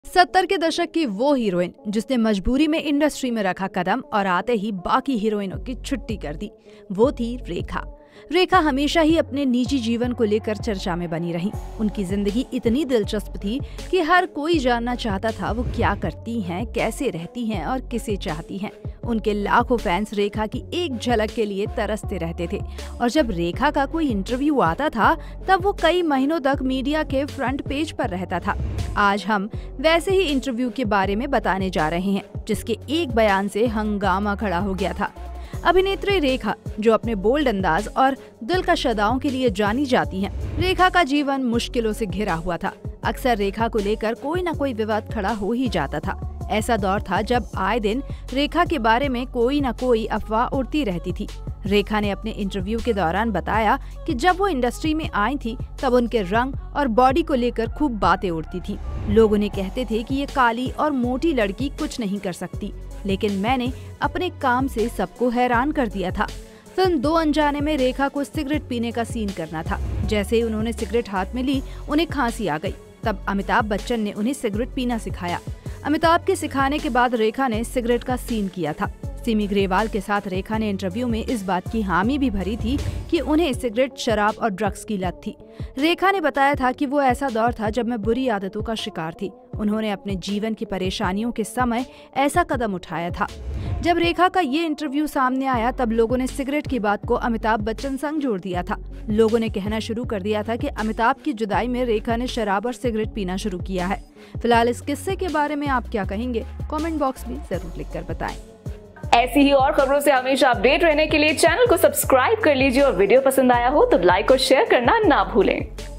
70 के दशक की वो हीरोइन जिसने मजबूरी में इंडस्ट्री में रखा कदम और आते ही बाकी हीरोइनों की छुट्टी कर दी, वो थी रेखा। रेखा हमेशा ही अपने निजी जीवन को लेकर चर्चा में बनी रही। उनकी जिंदगी इतनी दिलचस्प थी कि हर कोई जानना चाहता था वो क्या करती हैं, कैसे रहती हैं और किसे चाहती हैं। उनके लाखों फैंस रेखा की एक झलक के लिए तरसते रहते थे और जब रेखा का कोई इंटरव्यू आता था तब वो कई महीनों तक मीडिया के फ्रंट पेज पर रहता था। आज हम वैसे ही इंटरव्यू के बारे में बताने जा रहे हैं जिसके एक बयान से हंगामा खड़ा हो गया था। अभिनेत्री रेखा, जो अपने बोल्ड अंदाज और दिलकश अदाओं के लिए जानी जाती हैं, रेखा का जीवन मुश्किलों से घिरा हुआ था। अक्सर रेखा को लेकर कोई न कोई विवाद खड़ा हो ही जाता था। ऐसा दौर था जब आए दिन रेखा के बारे में कोई न कोई अफवाह उड़ती रहती थी। रेखा ने अपने इंटरव्यू के दौरान बताया कि जब वो इंडस्ट्री में आई थी तब उनके रंग और बॉडी को लेकर खूब बातें उड़ती थी। लोग उन्हें कहते थे कि ये काली और मोटी लड़की कुछ नहीं कर सकती, लेकिन मैंने अपने काम से सबको हैरान कर दिया था। फिल्म दो अनजाने में रेखा को सिगरेट पीने का सीन करना था। जैसे ही उन्होंने सिगरेट हाथ में ली, उन्हें खांसी आ गई। तब अमिताभ बच्चन ने उन्हें सिगरेट पीना सिखाया। अमिताभ के सिखाने के बाद रेखा ने सिगरेट का सीन किया था। सिमी ग्रेवाल के साथ रेखा ने इंटरव्यू में इस बात की हामी भी भरी थी कि उन्हें सिगरेट, शराब और ड्रग्स की लत थी। रेखा ने बताया था कि वो ऐसा दौर था जब मैं बुरी आदतों का शिकार थी। उन्होंने अपने जीवन की परेशानियों के समय ऐसा कदम उठाया था। जब रेखा का ये इंटरव्यू सामने आया तब लोगों ने सिगरेट की बात को अमिताभ बच्चन संग जोड़ दिया था। लोगों ने कहना शुरू कर दिया था कि अमिताभ की जुदाई में रेखा ने शराब और सिगरेट पीना शुरू किया है। फिलहाल इस किस्से के बारे में आप क्या कहेंगे, कमेंट बॉक्स में जरूर लिखकर बताएं। ऐसी ही और खबरों से हमेशा अपडेट रहने के लिए चैनल को सब्सक्राइब कर लीजिए और वीडियो पसंद आया हो तो लाइक और शेयर करना ना भूलें।